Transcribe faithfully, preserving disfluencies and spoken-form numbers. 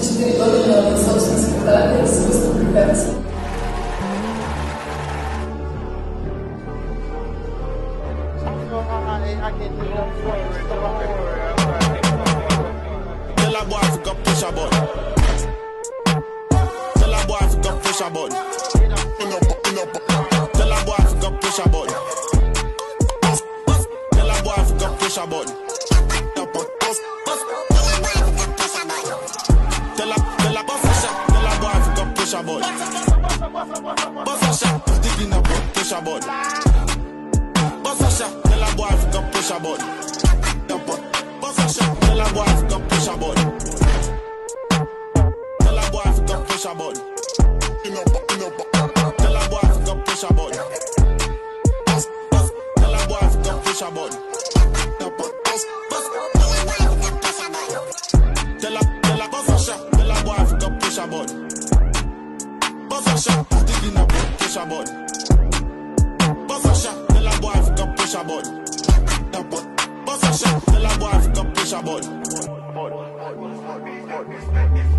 sentido em todas as soluções secundárias, você publicar assim. Tell a boy to go push a button. Tell a boy to go push a button. Tell a boy to go push a button. Tell a boy to go push a button. Tell a tell a boss a shot. Tell a boy to go push a button. Boss a shot. Stick in a butt. Push a button. Boss a shot. Tell a boy to go push a button. Boss a shot. Tell a boy to go push a button. Tell a boy to go push a button. Tell a boy to go push a button. Tell a boy to go push a button. Tell a tell a boss a shot. Tell a boy to go push a button. Boss a shot. Stick in a butt. Push a button. Boss a shot. Tell a boy to go push a button. Boss a shot. Tell a boy to go push a button.